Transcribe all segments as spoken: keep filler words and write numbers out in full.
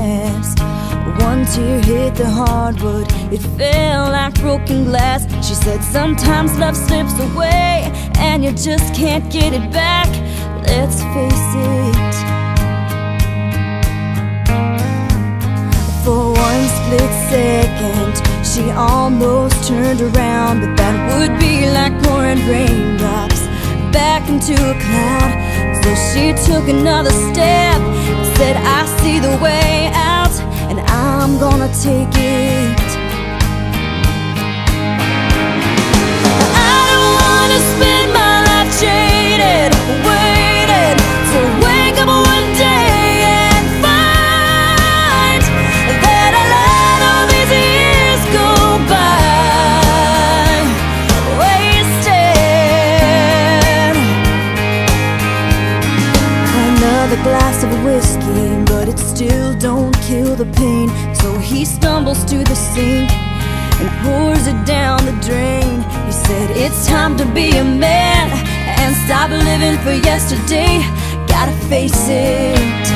past. One tear hit the hardwood, it fell like broken glass. She said sometimes love slips away and you just can't get it back. Let's face it, for one split second she almost turned around, but that would be like pouring raindrops back into a cloud. So she took another step and said, I see the way out, and I'm gonna take it. I don't wanna spend my life jaded, waiting to wake up one day and find that I let all these years go by wasted. Another glass of whiskey, but it still don't kill the pain. So he stumbles to the sink and pours it down the drain. He said, it's time to be a man and stop living for yesterday. Gotta face it,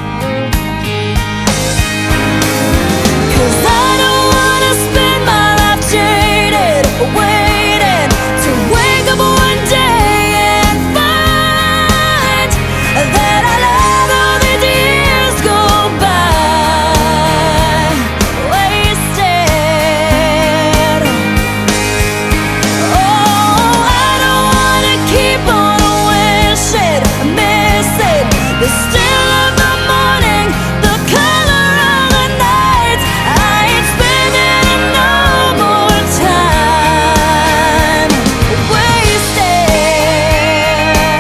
'cause I don't wanna spend my life jaded, waiting to wake up one day and find that I let all these years go by wasted. Oh, I don't wanna keep on wishing, missing the still of the morning, the color of the night. I ain't spending no more time wasted.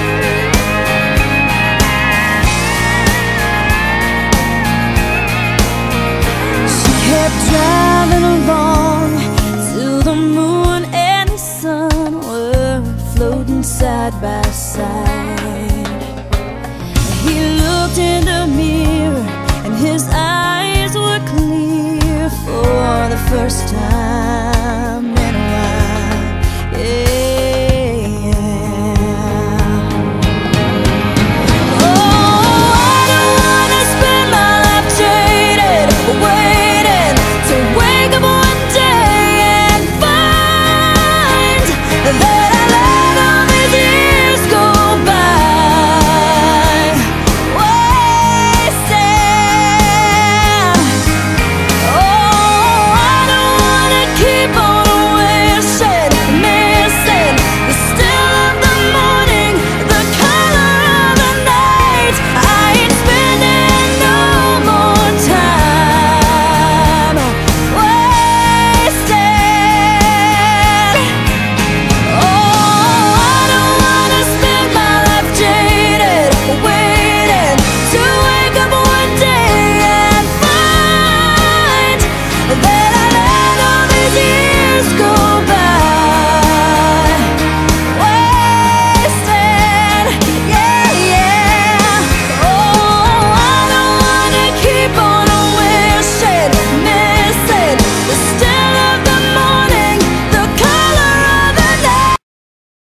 She kept driving along till the moon and the sun were floating side by side. He looked in the mirror and his eyes were clear for the first time.